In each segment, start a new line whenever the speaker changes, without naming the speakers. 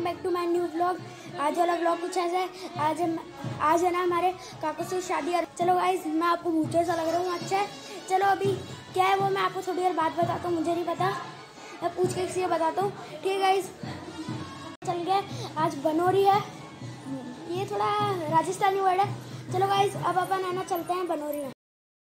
Welcome back to my new vlog. आज वाला vlog कुछ ऐसा है, आज है ना हमारे काकू से शादी। और चलो गाइस, मैं आपको भूखे सा लग रहा हूँ। अच्छा है, चलो अभी क्या है वो मैं आपको थोड़ी देर बाद बताता हूँ, मुझे नहीं पता, मैं पूछ के किसी से बताता हूँ। ठीक है गाइस, चल गए। आज बनोरी है, ये थोड़ा राजस्थानी वर्ड है। चलो गाइस, अब अपन है ना चलते हैं बनोरी में।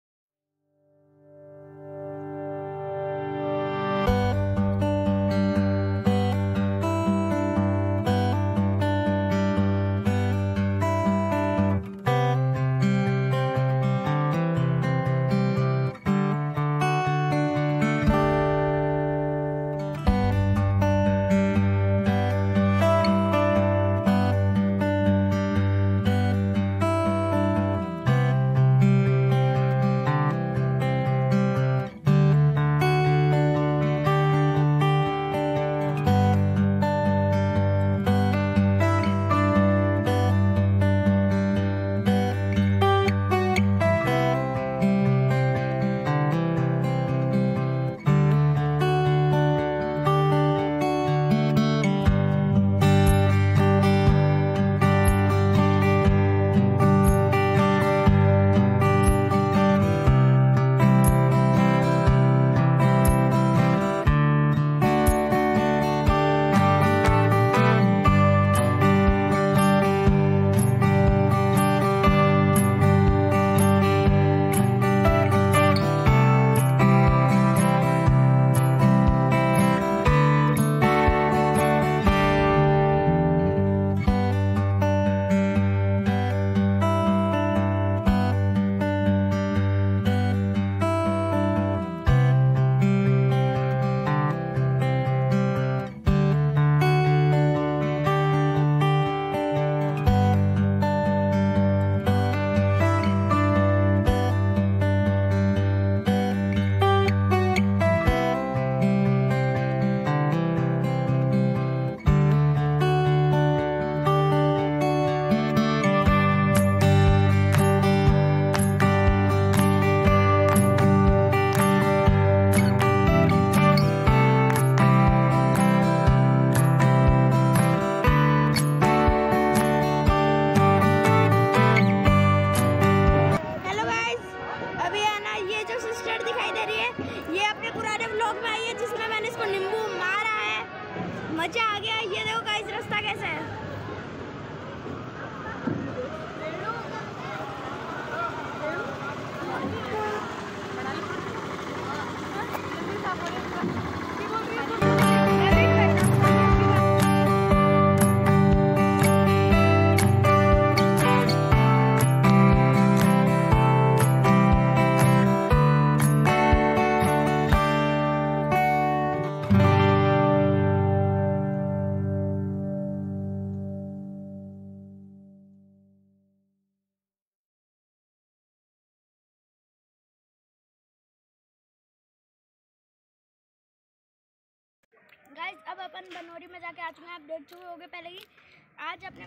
मजा आ गया। ये देखो गाइस, रास्ता कैसा है। गाइस, अब अपन बनोरी में जाके आ चुके हैं। आप देख चुके होंगे पहले ही। आज अपने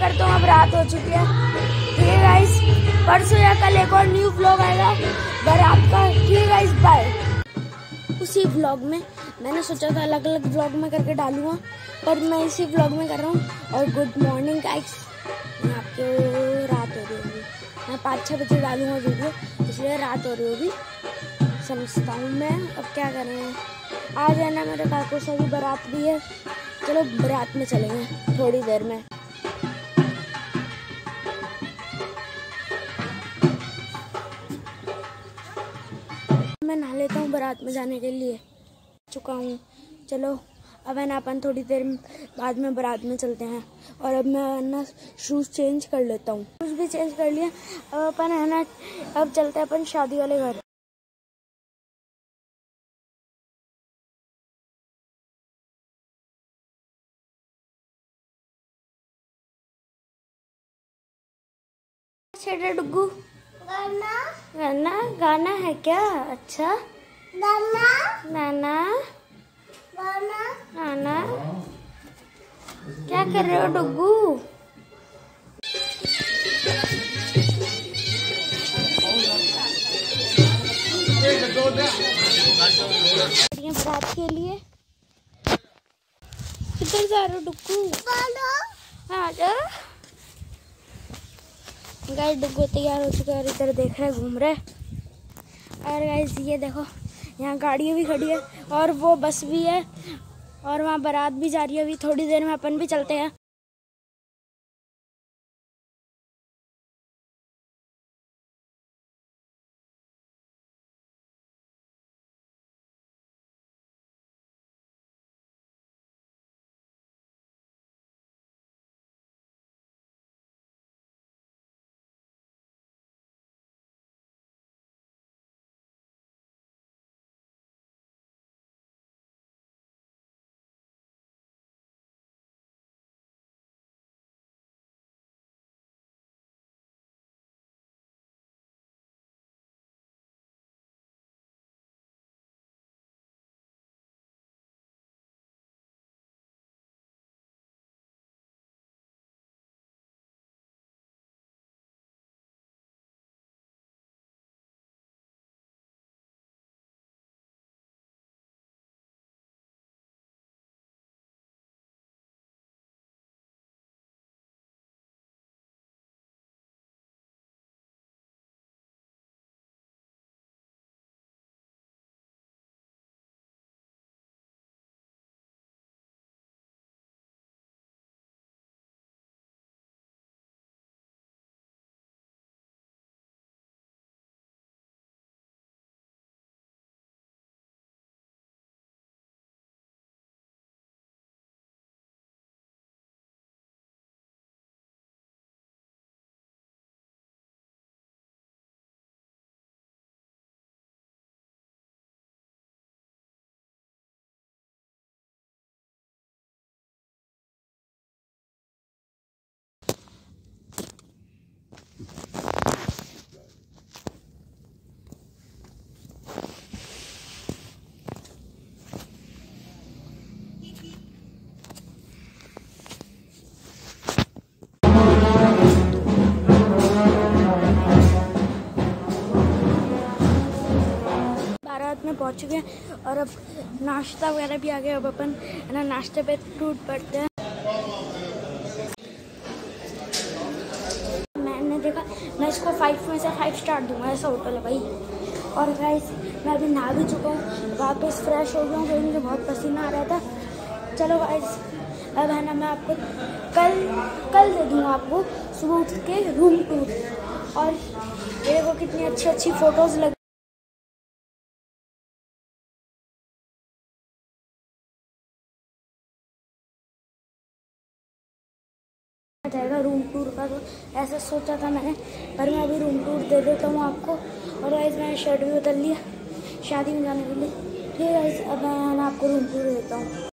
करता हूँ, अब रात हो चुकी है। ठीक है गाइस, परसों या कल एक और न्यू व्लॉग आएगा बारात का। ठीक है गाइस, बाय। उसी व्लॉग में मैंने सोचा था अलग अलग व्लॉग में करके डालूंगा, पर मैं इसी व्लॉग में कर रहा हूँ। और गुड मॉर्निंग गाइस, आपको रात हो रही होगी, मैं 5-6 बजे डालूंगा वीडियो, इसलिए रात हो रही होगी समझता हूँ मैं। अब क्या करें, आज है ना मेरे काकू से भी बारात भी है। चलो बारात में चलेंगे थोड़ी देर में। मैं नहा लेता हूँ बारात में जाने के लिए चुका हूँ। चलो अब है ना अपन थोड़ी देर बाद में बारात में चलते हैं। और अब मैं ना शूज़ चेंज कर लेता हूँ, शूज़ भी चेंज कर लिया। अब अपन है ना, अब चलते हैं अपन शादी वाले घर। छेड़ा डुग्गू, गाना गाना गाना है क्या? अच्छा गाना नाना गाना नाना, क्या कर रहे हो डुग्गू? बारात के लिए किधर जा रहे हो डुग्गू? गाइस डुग्गू तैयार हो चुका है और इधर देख रहे घूम रहे। और गाइस ये देखो, यहाँ गाड़ियाँ भी खड़ी है और वो बस भी है, और वहाँ बारात भी जा रही है। अभी थोड़ी देर में अपन भी चलते हैं। बारात में पहुंच चुके हैं और अब नाश्ता वगैरह भी आ गया। अब अपन है ना नाश्ते पे टूट पड़ते हैं। मैंने देखा, मैं इसको 5 में से 5 स्टार दूंगा, ऐसा होटल है भाई। और गाइस मैं अभी नहा भी चुका हूँ, वापस फ्रेश हो गया हूँ क्योंकि मुझे बहुत पसीना आ रहा था। चलो गाइस अब है ना मैं आपको कल दे दूँगा आपको सुबह उठ के रूम टूर। और ये देखो कितनी अच्छी अच्छी फ़ोटोज़ लग जाएगा रूम टूर का। तो ऐसा सोचा था मैंने, पर मैं अभी रूम टूर दे देता हूँ आपको। और गाइस मैंने शर्ट भी बदल लिया शादी में जाने के लिए। ठीक है गाइस, अब मैं आपको रूम टूर देता हूँ।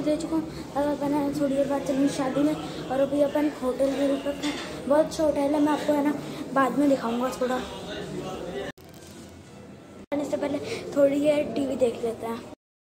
दे चुका हूँ। अब अपन थोड़ी देर बाद चलेंगे शादी में और अभी अपन होटल में रुक रखे हैं। बहुत अच्छा होटल है, मैं आपको है ना बाद में दिखाऊंगा थोड़ा। इससे पहले थोड़ी देर टीवी देख लेते हैं।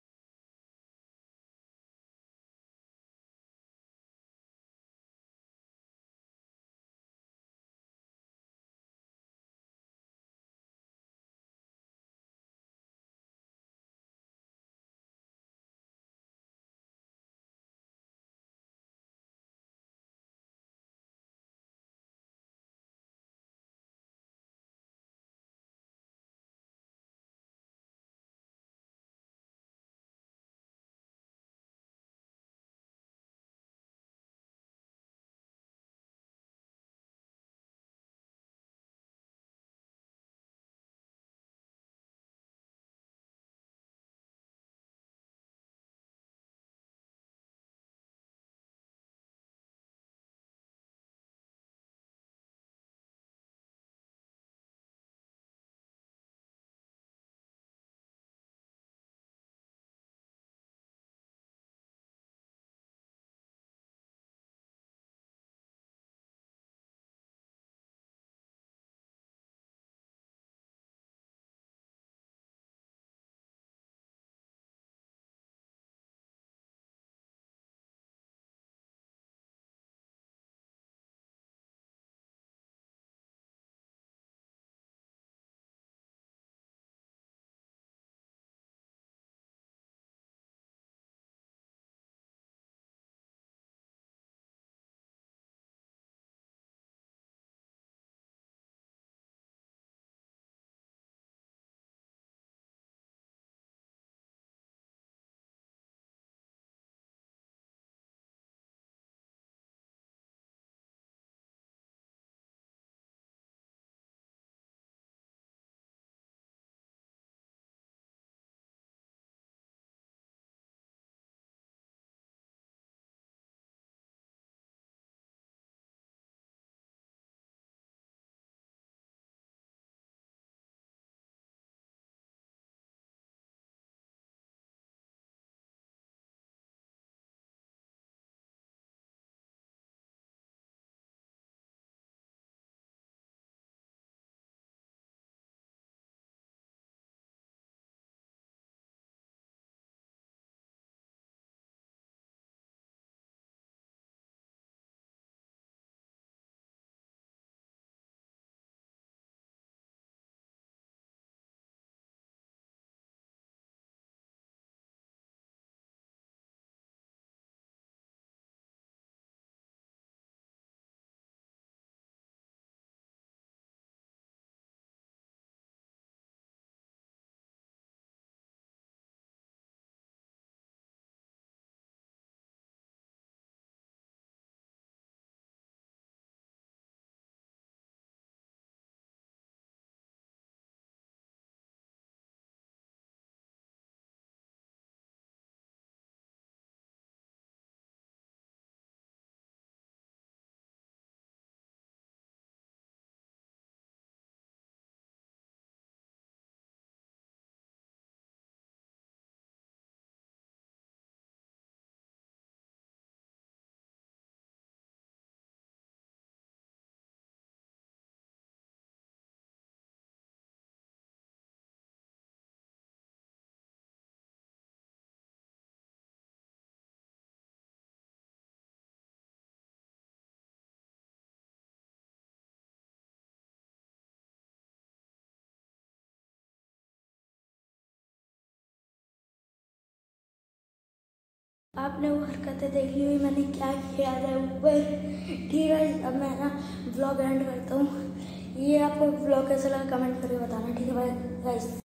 आपने वो हरकतें देख ली हुई, मैंने क्या किया है ऊपर। ठीक है, अब मैं ना व्लॉग एंड करता हूँ। ये आपको व्लॉग कैसा लगा कमेंट करके बताना, ठीक है भाई गाइस।